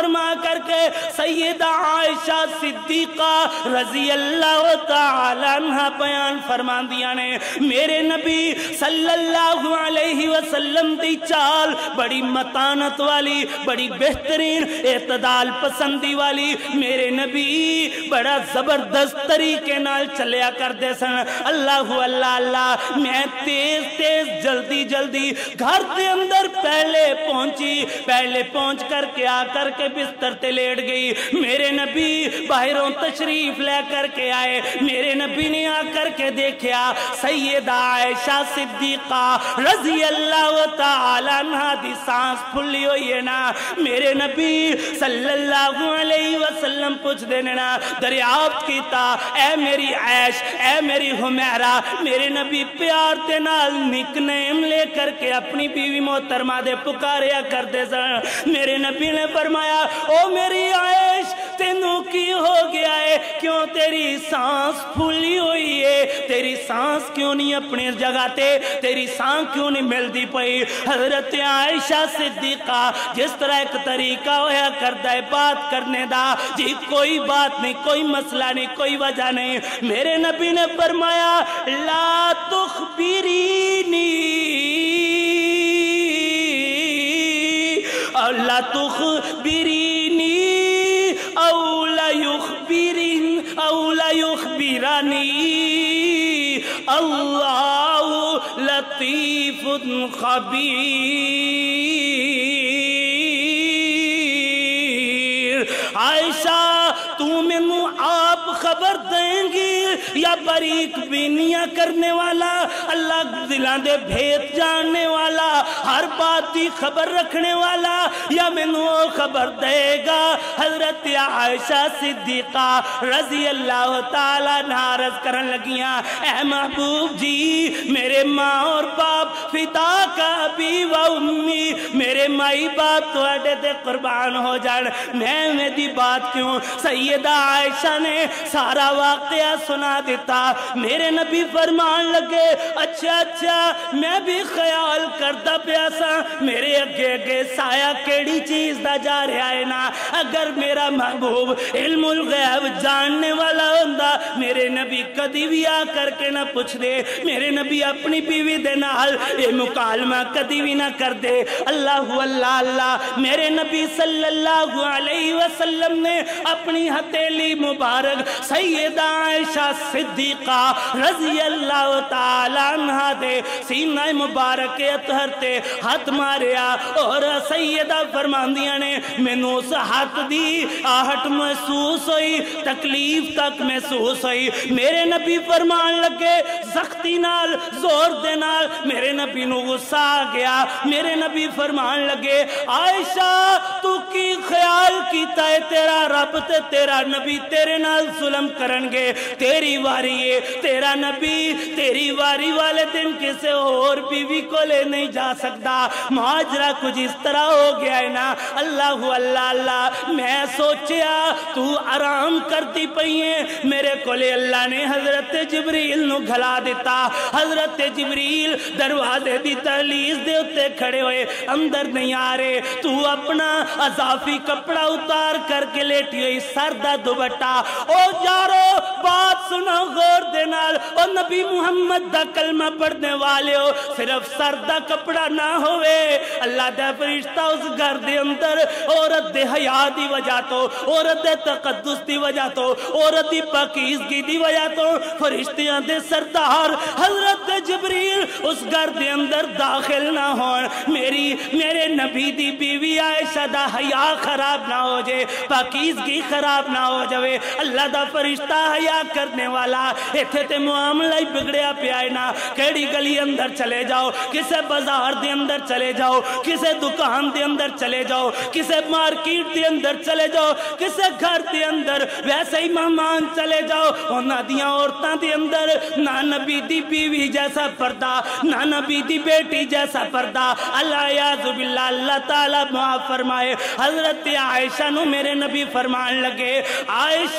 فرما کر کے سیدہ عائشہ صدیقہ رضی اللہ تعالی عنہ بیان فرما دیا نے میرے نبی صلی اللہ علیہ وسلم دی چال بڑی متانت والی بڑی بہترین اعتدال پسندی والی میرے نبی بڑا زبردست طریقے نال چلیا کر دے سن اللہ اللہ اللہ میں تیز تیز جلدی جلدی گھر دے اندر پہلے پہنچ کر کے آ کر کے بستر تے لیٹ گئی میرے نبی باہروں تشریف لے کر کے آئے میرے نبی نے آ کر کے دیکھا سیدہ عائشہ صدیقہ رضی اللہ تعالی عنہ دی سانس پھلی ہوئی ہے نا میرے نبی صلی اللہ علیہ وسلم پوچھ دینے نا دریافت کیتا اے میری عائش اے میری حمیرہ میرے نبی پیار دے نال نک نیم لے کر کے اپنی بیوی محترمہ دے پکاریا کر دے سن میرے نبی نے فرمایا او میری عائش تینوں کی ہو گیا ہے کیوں تیری سانس پھولی ہوئی ہے تیری سانس کیوں نہیں اپنی جگہ تے تیری سانس کیوں نہیں ملتی پئی حضرت عائشہ صدیقہ جس طرح ایک طریقہ ہویا کرتا ہے بات کرنے دا جی کوئی بات نہیں کوئی مسئلہ نہیں کوئی وجہ نہیں میرے نبی نے فرمایا لا تخبرینی لا تخبرینی او لا یخبرنی اللہ لطیف خبیر عائشہ تو مینوں آپ خبر دیں گی یا باریک بینیاں کرنے والا اللہ دلان دے بھید جاننے والا ہر بات دی خبر رکھنے والا یا مینوں خبر دے گا حضرت عائشہ صدیقہ رضی اللہ تعالیٰ عرض کرن لگیاں اے محبوب جی میرے ماں اور باپ فدا کا ابی و امی میرے مائی باپ تو اڈے تے قربان ہو جان میں میری بات کیوں سیدہ عائشہ نے سارا واقعہ سنا دیتا میرے نبی فرمان لگے اچھا اچھا میں بھی خیال کرتا پیاسا میرے اگے سایہ کیڑی چیز دا جا رہا ہے نا اگر میرا محبوب علم الغیب جاننے والا ہوندا میرے نبی کدی بھی آ کر کے نہ پوچھ دے میرے نبی اپنی بیوی دے نال اے مکالمہ کدی بھی نہ کر دے اللہ اللہ اللہ میرے نبی صلی اللہ علیہ وسلم نے اپنی ہتھیلی مبارک سیدہ عائشہ صدیقہ رضی اللہ تعالی عنہ دے سینہ مبارک اطہر تے ہاتھ ماریا اور سیدہ فرماندیاں نے مینوں اس ہاتھ دی آہٹ محسوس ہوئی تکلیف تک محسوس ہوئی میرے نبی فرمان لگے سختی نال زور دے نال میرے نبی نو غصہ آ گیا میرے نبی فرمان لگے عائشہ تو کی خیال کیتا ہے تیرا رب تے تیرا نبی تیرے نال ظلم کرن گے تیری واری ہے تیرا نبی تیری واری والے دن کسے اور بیوی کو لے نہیں جا سکتا معاجرہ کچھ اس طرح ہو گیا ہے نا اللہ اللہ اللہ میں سوچیا تو آرام کرتی پئی ہے میرے کولے اللہ نے حضرت جبریل نو گھلا دیتا حضرت جبریل دروازے دی دہلیز دے اتے کھڑے ہوئے اندر نہیں آ رہے تو اپنا اضافی کپڑا اتار کر کے لیٹی ہوئی سر دا دوپٹہ او یارو بات سنو غور دے نال او نبی محمد دا کلمہ پڑھنے والے ہو صرف سر دا کپڑا نہ ہوئے اللہ دا فرشتہ اس گھر دے اندر عورت دے حیا دی وجہ تو عورت دے تقدس دی وجہ تو عورت دی پاکیزگی دی وجہ تو فرشتیاں دے سردار حضرت جبریل اس گھر دے اندر داخل نہ ہون میرے نبی دی بیوی عائشہ دا حیا خراب نہ ہو جائے پاکیزگی خراب نہ ہو جائے اللہ دا فرشتہ حیا کرنے والا ایتھے تے معاملہ ہی بگڑیا پیا ہے نا کیڑی گلی اندر چلے جاؤ کسے بازار دے اندر چلے جاؤ کسے دکان دے اندر چلے جاؤ کسے مارکیٹ دے اندر چلے جاؤ کسے گھر دے اندر ویسے ہی مہمان چلے جاؤ انہاں دیاں عورتاں دے اندر نہ نبی دی بیوی جیسا پردہ نہ نبی دی بیٹی جیسا پردہ اللہ یعذ باللہ اللہ تعالیٰ معاف فرمائے حضرت عائشہ نو میرے نبی فرمان لگے عائشہ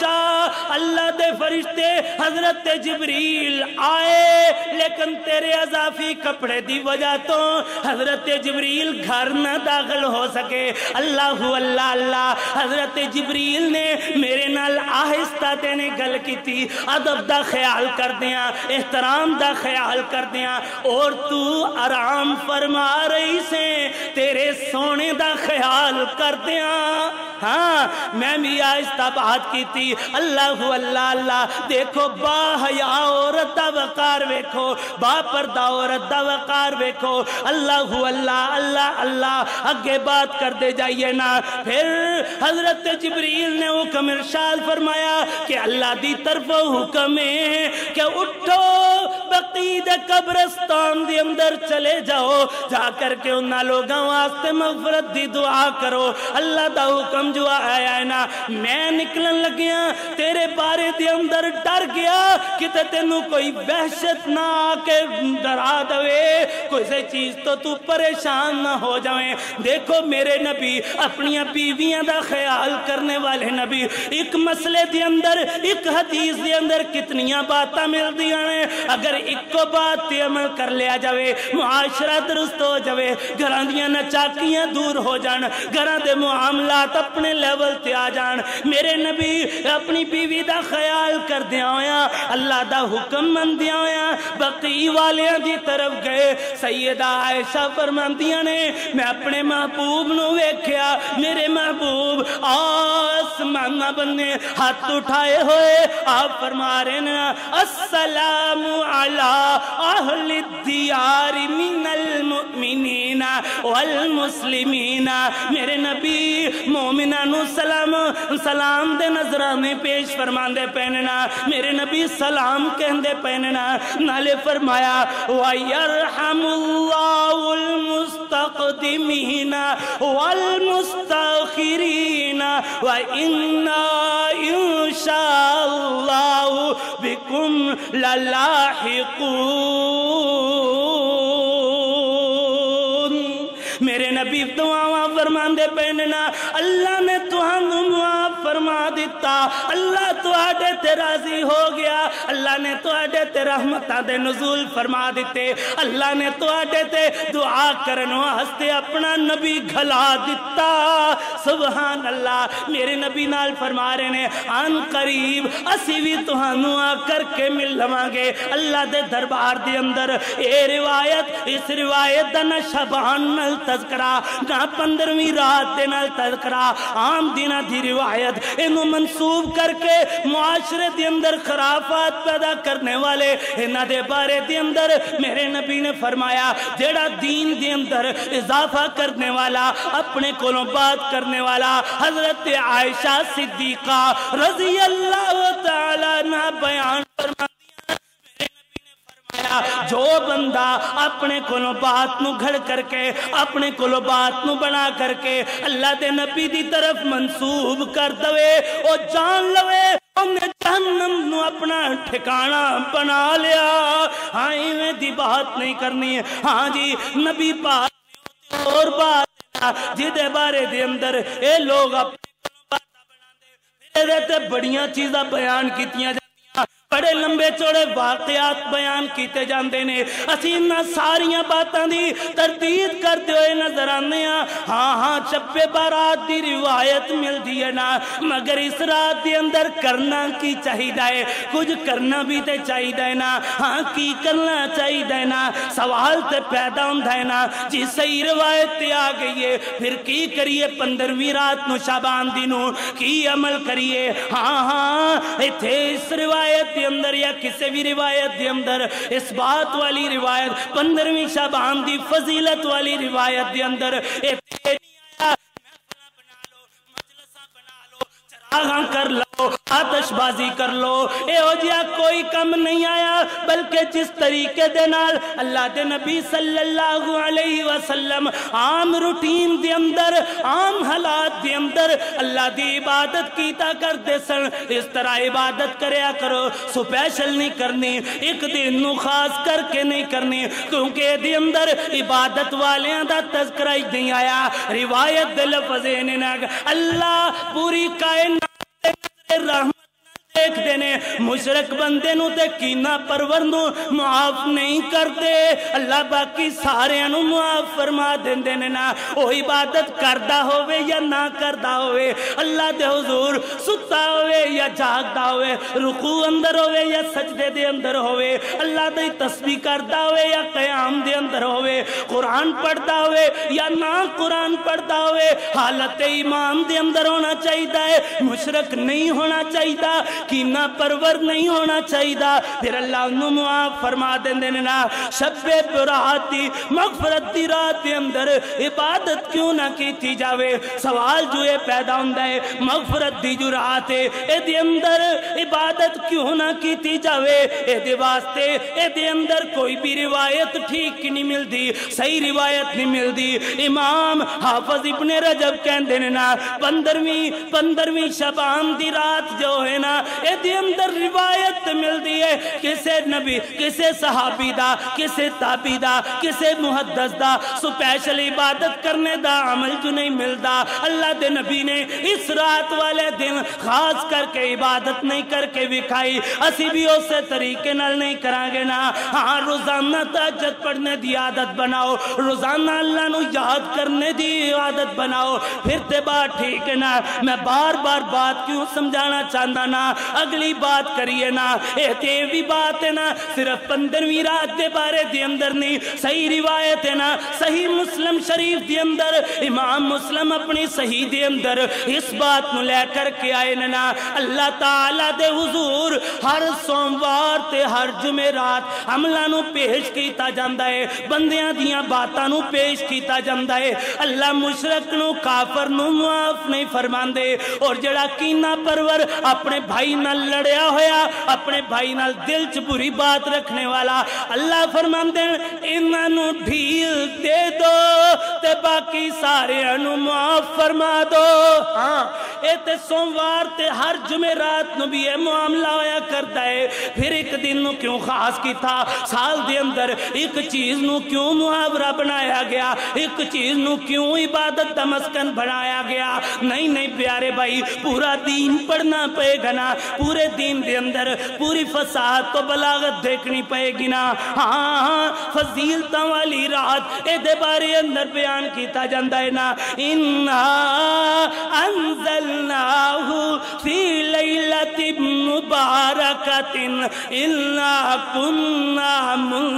اللہ دے فرشتے حضرت جبریل آئے لیکن تیرے اضافی کپڑے دی وجہ تو حضرت جبریل گھر نہ داخل ہو سکے۔ اللہ اللہ اللہ، حضرت جبریل نے میرے نال آہستہ تینے گل کی تھی، ادب دا خیال کر دیاں، احترام دا خیال کر دیاں، اور تو آرام فرما رہی سے تیرے سونے دا خیال کر دیاں۔ ہاں میں بھی آہستہ بات کی تھی، اللہ اللہ اللہ، دیکھو با حیا عورت دا وقار ویکھو، با پردہ عورت دا وقار ویکھو، اللہ اللہ اللہ اللہ، اگے بات کر دے جائیے نا۔ پھر حضرت جبریل نے حکم ارشاد فرمایا کہ اللہ دی طرف حکم ہے کہ اٹھو بقیع قبرستان دی اندر چلے جاؤ، جا کر کے انہاں لوگاں واسطے مغفرت دی دعا کرو۔ اللہ دا حکم جو آیا ہے نا، میں نکلن لگیا تیرے بارے دے اندر ڈر گیا کہ تینوں کوئی وحشت نہ آکے ڈرا دوے، کوئی سے چیز تو پریشان نہ ہو جائیں۔ دیکھو میرے نبی اپنی بیویاں دا خیال کرنے والے نبی، ایک مسئلے دے اندر ایک حدیث دے اندر کتنیاں باتاں مل دیاں ہیں، اگر ایک کو بات تے عمل کر لیا جاوے معاشرہ درست ہو جاوے، گھراں دیاں نچاکیاں دور ہو جان، گھراں دے معاملات اپنے لیول تے آ جان۔ میرے نبی اپنی بیوی دا خیال کر دیا ہویا، اللہ دا حکم من دیا ہویا، بقیع والیاں دی طرف گئے۔ سیدہ عائشہ فرماندیاں نے میں اپنے محبوب نو ویکھیا، میرے محبوب آسمان بننے ہاتھ اٹھائے ہوئے آپ فرما رہے ہیں السلام علی اہل الدیار من المؤمنین والمسلمین۔ میرے نبی مومنہ نو سلام دے نظرانے پیش فرمان دے پہننا، میرے نبی سلام کہندے پہننا، نالے فرمایا وَيَرْحَمُ اللَّهُ الْمُسْتَقْدِمِينَ وَالْمُسْتَأْخِرِينَ وَإِنَّا إِن شَاءَ اللَّهُ بِكُمْ لَلَاحِقُونَ۔ میرے نبی دعاواں فرمان دے پہننا، اللہ نے تہانوں معاف فرما دیتا، اللہ تواڈے تے راضی ہو گیا، اللہ نے تواڈے تے رحمتاں دے نزول فرما دیتے، اللہ نے تواڈے تے دعا کرن واسطے اپنا نبی گھلا دیتا۔ سبحان اللہ، میرے نبی نال فرما رہے نے ان قریب اسی بھی تہانوں آ کر کے مل لواں گے اللہ دے دربار دے اندر۔ اے روایت، اس روایت دا نہ شبان نال تذکرہ نہ 15ویں رات دے نال تذکرہ، عام دنہ دی روایت، انہوں منصوب کر کے معاشرے دے اندر خرافات پیدا کرنے والے انہاں دے بارے دے اندر میرے نبی نے فرمایا جیڑا دین دے اندر اضافہ کرنے والا، اپنے کولوں بات کرنے والا، حضرت عائشہ صدیقہ رضی اللہ تعالیٰ عنہ بیان فرما جو بندہ اپنے کولوں بات نو گھڑ کر کے، اپنے کولوں بات نو بنا کر کے اللہ دے نبی دی طرف منسوب کر دوے، او جان لوے انہیں جہنم نو اپنا ٹھکانہ بنا لیا۔ ہاں ایویں دی بات نہیں کرنی ہے، ہاں جی نبی پاک اور بات جدے بارے دے اندر اے لوگ اپنے کولوں باتاں بنا دے، میرے دیتے بڑیاں چیزاں بیان کیتیاں جائیں، بڑے لمبے چوڑے واقعات بیان کیتے جاندے نے، اسی انہاں ساریاں باتاں دی تردید کرتے ہوئے نظر آنے ہیں۔ ہاں چپے بارات دی روایت مل دی ہے نا، مگر اس رات دی اندر کرنا کی چاہیدہ ہے، کچھ کرنا بھی تے چاہیدہ ہے نا، ہاں کی کرنا چاہیدہ ہے نا، سوال تے پیدا ہوندہ ہے نا، جی صحیح روایت تے آ گئی ہے، پھر کی کریے 15ویں رات نو شعبان دنوں کی عمل کریے۔ ہاں ایتھے اس روایت اندر یا کسی بھی روایت دے اندر اس بات والی روایت 15ویں شعبان دی فضیلت والی روایت دے اندر کر لو، آتش بازی کر لو، اے ہو جیا کوئی کم نہیں آیا، بلکہ جس طریقے دے نال اللہ دے نبی صلی اللہ علیہ وسلم عام روٹین دے اندر، عام حالات دے اندر اللہ دی عبادت کیتا کرتے سن، اس طرح عبادت کریا کرو، سپیشل نہیں کرنی، ایک دن نو خاص کر کے نہیں کرنی، کیونکہ دے اندر عبادت والیاں دا تذکرہ نہیں آیا، روایت دے لفظ اللہ پوری کائنات رحمت دیکھ دینے مشرک بندے نو تے کینا پرور نو معاف نہیں کرتے اللہ باقی سارے نو معاف فرما دین دینے نا او عبادت کردہ ہوئے یا نہ کردہ ہوئے اللہ دے حضور ستا ہوئے یا جاگدہ ہوئے رکوع اندر ہوئے یا سجدے دے اندر ہوئے اللہ دے تسبیح کردہ ہوئے یا قیام دے اندر ہوئے قرآن پڑھتا ہوئے یا نہ قرآن پڑھتا ہوئے حالت ایمان دے اندر ہونا چاہیدہ ہے مشرک نہیں ہونا چاہیدہ کینہ پرور نہیں ہونا چاہیدہ پھر اللہ انہوں معاف فرما دیں دینا شب برات دی مغفرت دی رات دے اندر عبادت کیوں نہ کی تھی جاوے سوال جو یہ پیدا ہوندہ ہے مغفرت دی جو رات ہے اے دے اندر عبادت کیوں نہ کی تھی جاوے اے دے واسطے اے دے اندر کوئی بھی روایت ٹھیک نہیں مل دی صحیح روایت نہیں مل دی امام حافظ ابن رجب کہن دینا پندرویں شبان دی رات جو ہے نا اے دی اندر روایت مل دی ہے کسے نبی کسے صحابی دا کسے تابی دا کسے محدث دا سپیشل عبادت کرنے دا عمل جو نہیں مل دا اللہ دے نبی نے اس رات والے دن خاص کر کے عبادت نہیں کر کے بکھائی اسی بھی اسے طریقے نال نہیں کرانگے نا ہاں روزانہ تہجد پڑھنے دی عادت بناؤ روزانہ اللہ نو یاد کرنے دی عادت بناؤ پھر تے بات ٹھیک ہے نا میں بار بار بات کیوں سمجھانا چاہتا نا اگلی بات کریے نا اے بھی بات ہے نا صرف 15ویں رات دے بارے دے اندر نہیں صحیح روایت ہے نا صحیح مسلم شریف دے اندر امام مسلم اپنی صحیح دے اندر اس بات نو لے کر کے آئے نا اللہ تعالیٰ دے حضور ہر سوموار تے ہر جمعرات عملہ نو پیش کیتا جاندہ ہے بندیاں دیاں باتاں نو پیش کیتا جاندہ ہے اللہ مشرک نو کافر نو معاف نہیں فرمان دے اور جڑا کینہ پرور اپنے بھائی نال لڑیا ہویا اپنے بھائی نال دل چ بری بات رکھنے والا اللہ فرمان دے انہاں نو ڈھیل دے دو تے باقی سارے انو معاف فرما دو ہاں اے تے سوموار تے ہر جمعرات نو بھی یہ معاملہ ہویا کرتا ہے پھر ایک دن نو کیوں خاص کی تھا سال دے اندر ایک چیز نو کیوں محاورہ بنایا گیا ایک چیز نو کیوں عبادت دا مسکن بنایا گیا نہیں پیارے بھائی پورا دین پڑھنا پڑے گا نا پورے دین دے اندر پوری فصاحت تو بلاغت دیکھنی پڑے گی نا ہاں فضیلتاں والی رات اے دے بارے اندر بیان کیتا جاندہ ہے نا اِنَّا أَنزَلْنَاهُ فِي لَيْلَةٍ مُبَارَكَةٍ إِنَّا كُنَّا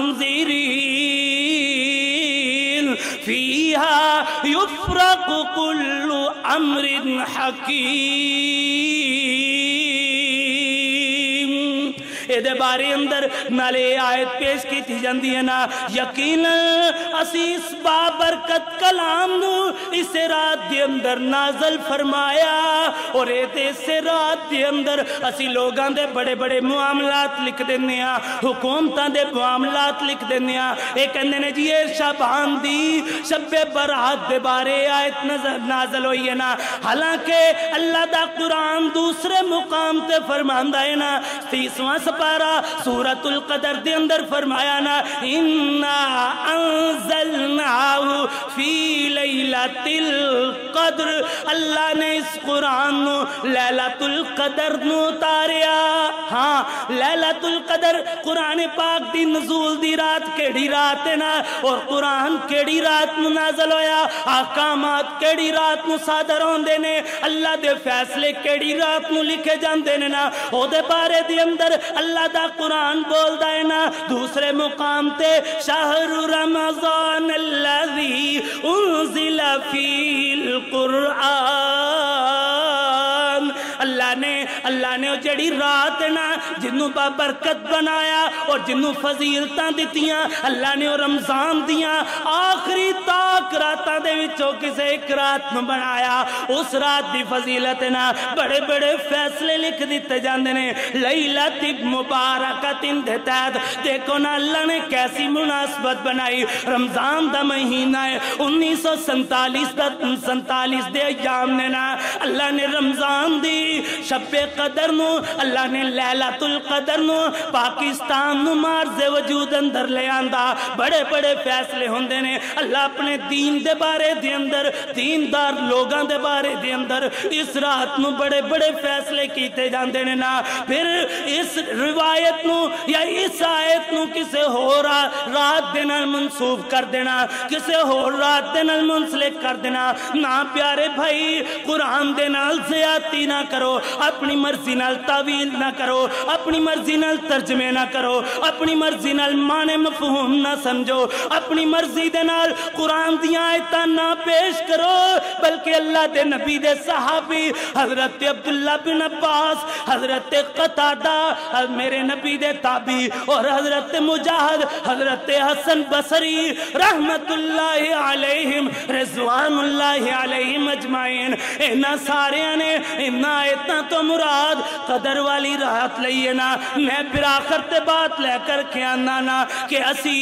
مُنذِرِينَ فِيهَا يُفْرَقُ كُلُّ أَمْرٍ حَكِيمٍ اے دے بارے اندر نالے آیت پیش کی تھی جاندی ہے نا یقینا اسی اس بابرکت کلام نو اس رات دے اندر نازل فرمایا اور اے دے اس رات دے اندر اسی لوگاں دے بڑے بڑے معاملات لکھ دینے ہیں حکومتاں دے معاملات لکھ دینے ہیں ایک اندے نے جی شبان دی شب برات دے بارے آیت نازل ہوئی ہے نا حالانکہ اللہ دا قرآن دوسرے مقام تے فرماندہ ہے نا 30واں سپارہ سورۃ القدر دے اندر فرمایا نا اِنَّا أَنزَلْنَاهُ فِي لَيْلَةِ الْقَدْرِ اللہ نے اس قرآن نو لیلۃ القدر نو تاریا ہاں لیلۃ القدر قرآن پاک دی نزول دی رات کیڑی رات ہے نا اور قرآن کیڑی رات نو نازل ہویا احکامات کیڑی رات نو صادر ہوندے نے اللہ دے فیصلے کیڑی رات نو لکھے جاندے نے نا او دے بارے دے اندر اللہ دا قرآن بول دائے نا دوسرے مقام تے شہر رمضان الذی انزل فی القرآن اللہ نے جڑی رات نا جنہوں بابرکت بنایا اور جنہوں فضیلتاں دیتیاں اللہ نے رمضان دیاں آخری تاک راتاں دے وچوں کسے ایک رات نو بنایا اس رات دی فضیلت نا بڑے بڑے فیصلے لکھ دیتے جاندے نے لیلۃ مبارکۃ دے تحت دیکھو نا اللہ نے کیسی مناسبت بنائی رمضان دا مہینہ ہے 1947 دے ایام نے نا اللہ نے رمضان دی شب قدر نو اللہ نے لیلۃ القدر نو پاکستان نو مارز وجود اندر لے آندا بڑے بڑے فیصلے ہوندے نے اللہ اپنے دین دے بارے دے اندر دیندار لوگاں دے بارے دے اندر اس رات نو بڑے بڑے فیصلے کیتے جاندے نے نا پھر اس روایت نو یا اس آیت نو کسے ہو رات دے نال منسوب کر دینا کسے ہو رات دے نال منسلک کر دینا نا پیارے بھائی قرآن دے نال زیادتی نہ کرو اپنی مرضی نال تعویل نہ کرو اپنی مرضی نال ترجمے نہ کرو اپنی مرضی نال معنی مفہوم نہ سمجھو اپنی مرضی دے نال قرآن دیاں آیتاں نہ پیش کرو بلکہ اللہ دے نبی دے صحابی حضرت عبداللہ بن عباس حضرت قتادہ میرے نبی دے تابعی اور حضرت مجاہد حضرت حسن بصری رحمت اللہ علیہم رضوان اللہ علیہم اجمعین اینا سارے نے اینا آیتاں تو مراد قدر والی رات لئیے نا میں پھر آخر تے بات لے کر کے آنا نا کہ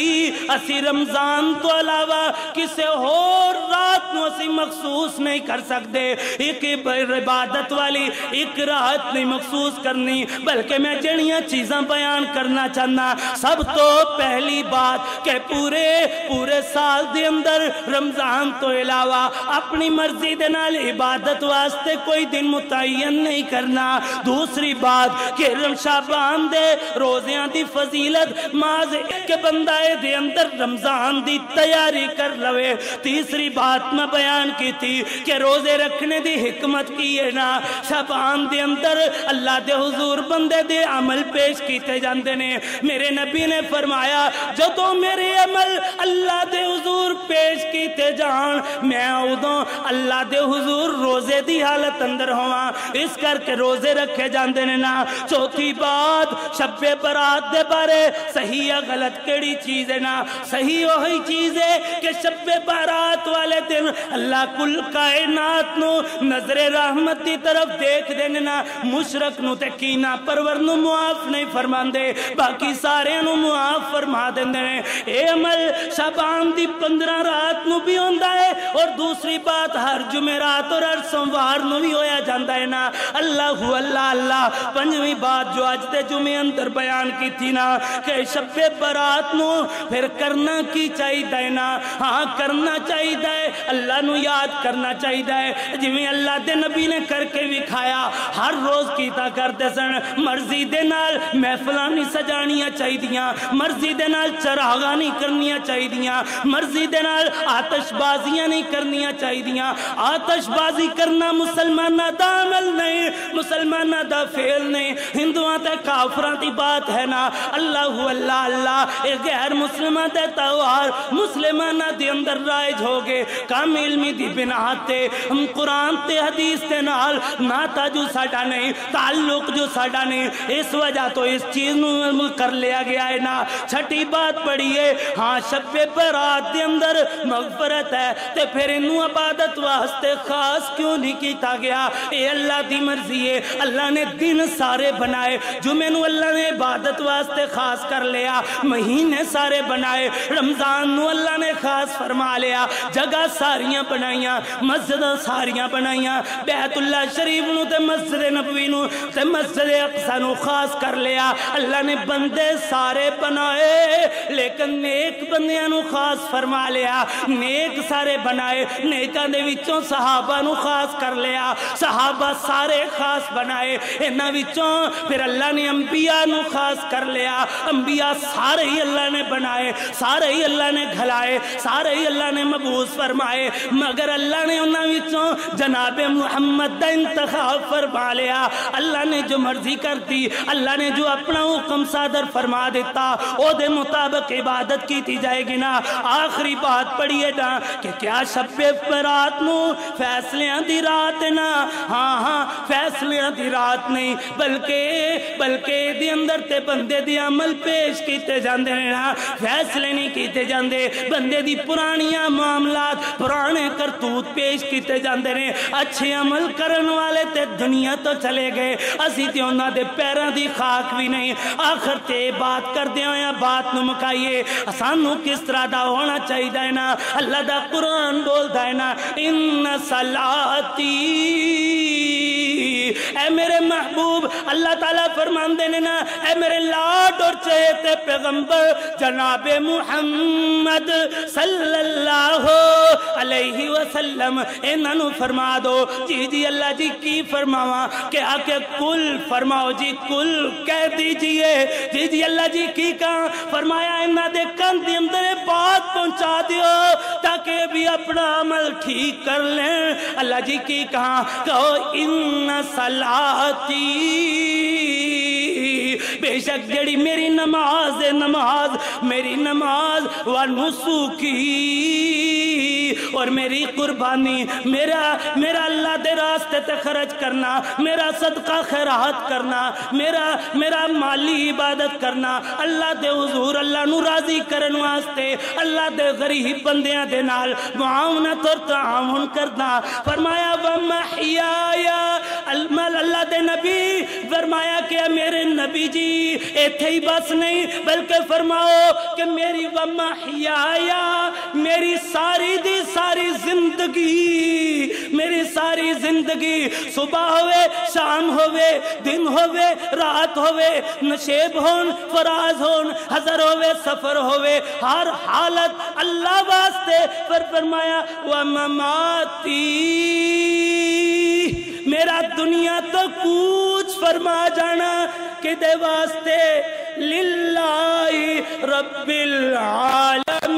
اسی رمضان تو علاوہ کسے اور رات نو اسی مخصوص نہیں کر سکتے ایک عبادت والی ایک رات نہیں مخصوص کرنی بلکہ میں جڑیاں چیزاں بیان کرنا چاہنا سب تو پہلی بات کہ پورے سال دے اندر رمضان تو علاوہ اپنی مرضی دے نال عبادت واسطے کوئی دن متعین نہیں کرنا دوسری بات کہ شعبان دے روزیاں دی فضیلت ماز کہ بندہ دے اندر رمضان دی تیاری کر لوے تیسری بات میں بیان کی تھی کہ روزے رکھنے دی حکمت کی ہے نا شعبان دے اندر اللہ دے حضور بندے دے عمل پیش کیتے جاندے نے میرے نبی نے فرمایا جدوں میرے عمل اللہ دے حضور پیش کیتے جان میں ادوں اللہ دے حضور روزے دی حالت اندر ہوا اس کر کے روزے رکھے جاندے نے نا چوتھی بات شب برات دے بارے صحیح یا غلط کیڑی چیز ہے نا صحیح وہی چیز ہے کہ شب برات والے دن اللہ کل کائنات نو نظر رحمت دی طرف دیکھ دینے نا مشرک نو تے کینہ پرور نو معاف نہیں فرمان دے باقی سارے نو معاف فرما دیندے نے اے عمل شعبان دی 15 رات نو بھی ہوندہ ہے اور دوسری بات ہر جمعرات اور ہر سوموار نو بھی ہویا جاندہ ہے نا اللہ اللہ پنجویں بات جو آج دے جمعے اندر بیان کی تھی نا کہ شب برات نو پھر کرنا کی چاہیے نا ہاں کرنا چاہیے اللہ نو یاد کرنا چاہیے جویں اللہ دے نبی نے کر کے وکھایا ہر روز کیتا کرتے سن مرضی دے نال محفلاں نہیں سجانیاں چاہیدیاں مرضی دے نال چراغاں نہیں کرنیاں چاہیدیاں مرضی دے نال آتش بازیاں نہیں کرنیاں چاہیدیاں آتش بازی کرنا مسلمانہ دا عمل نہیں مسلمانہ دا فعل نہیں ہندوان تے کافران دی بات ہے نا اللہ اے غیر مسلمان تے تہوار مسلمانہ دے اندر رائج ہوگے کام علمی دی بناتے ہم قرآن تے حدیث تے نال ناتا جو ساڑا نہیں تعلق جو ساڑا نہیں اس وجہ تو اس چیز نو کر لیا گیا ہے نا چھٹی بات پڑی ہے ہاں شب برات دے اندر مغفرت ہے تے پھر انہوں عبادت واسطے خاص کیوں نہیں کیتا گیا اے اللہ دی مرضی ہے اللہ نے دن سارے بنائے جو میں نو اللہ نے عبادت واسطے خاص کر لیا مہینے سارے بنائے رمضان نو اللہ نے خاص فرما لیا جگہ ساریاں بنائیاں مسجد ساریاں بنائیاں بیت اللہ شریف نو تے مسجد نبوی نو تے مسجد اقصی نو خاص کر لیا اللہ نے بندے سارے بنائے لیکن نیک بندیاں نو خاص فرما لیا نیک سارے بنائے نیکاں دے وچوں صحابہ نو خاص کر لیا صحابہ سارے خاص بنائے انہاں وچوں پھر اللہ نے انبیاء نو خاص کر لیا انبیاء سارے ہی اللہ نے بنائے سارے ہی اللہ نے گھلائے سارے ہی اللہ نے مبعوث فرمائے مگر اللہ نے انہاں وچوں جناب محمد دا انتخاب فرما لیا اللہ نے جو مرضی کرتی اللہ نے جو اپنا حکم صادر فرما دیتا او دے مطابق عبادت کی جائے گی نا آخری بات پڑھیے نا کہ کیا شب برات نو فیصلیاں دی رات نا ہاں فیصلیاں دی رات نہیں بلکہ دی اندر تے بندے دی عمل پیش کیتے جاندے نا فیصلے نہیں کیتے جاندے بندے دی پرانیاں معاملات پرانے کرتوت پیش کیتے جاندے نے اچھے عمل کرن والے تے دنیا تو چلے گئے اسی تے انہاں دے پیراں دی خاک بھی نہیں آخر تے بات کر دے ہویا بات نو مکائیے سانو کس طرح دا ہونا چاہیے نا اللہ دا قرآن بولتا ہے نا ان صلاتی اے میرے محبوب اللہ تعالیٰ فرماندے نے نا اے میرے لاڈ اور چہتے پیغمبر جناب محمد صلی اللہ علیہ وسلم انہوں فرما دو جی جی اللہ جی کی فرماوا کہ آکے کل فرماؤ جی کل کہہ دیجئے جی جی اللہ جی کی کہاں فرمایا انہاں دے کان دے اندر بات پہنچا دیو تاکہ بھی اپنا عمل ٹھیک کر لیں اللہ جی کی کہاں کہو ان صلاتی بے شک جڑی میری نماز ہے نماز میری نماز و نسوکی اور میری قربانی میرا اللہ دے راستے تے خرچ کرنا میرا صدقہ خیرات کرنا میرا مالی عبادت کرنا اللہ دے حضور اللہ نو راضی کرن واسطے اللہ دے غریب بندیاں دے نال معاونت اور تعاون کرنا فرمایا وَمَحْيَايَ اللہ دے نبی فرمایا کہ میرے نبی جی ایتھے ہی بس نہیں بلکہ فرماؤ کہ میری وَمَحْيَايَ میری ساری دی ساری زندگی میری ساری زندگی صبح ہوئے شام ہوئے دن ہوئے رات ہوئے نشیب ہون فراز ہون حضر ہوئے سفر ہوئے ہر حالت اللہ واسطے پر فرمایا وَمَمَاتِي میرا دنیا تو کچھ فرما جانا کہ دے واسطے للہ رب العالمین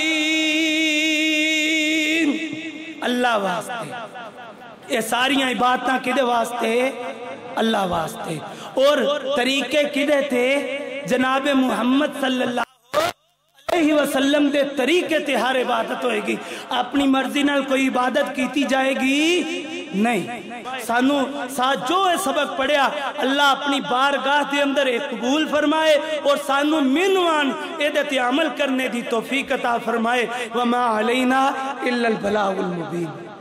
اللہ واسطے یہ ساریاں عبادتاں کدے واسطے اللہ واسطے اور طریقے کدے تھے جناب محمد صلی اللہ علیہ وسلم دے طریقے تے ہر عبادت ہوئے گی اپنی مرضی نال کوئی عبادت کیتی جائے گی نہیں سانو ساتھ جو سبق پڑھیا اللہ اپنی بارگاہ دے اندر قبول فرمائے اور سانو منوان ایدت عمل کرنے دی توفیق عطا فرمائے وما علینا الا البلاغ المبین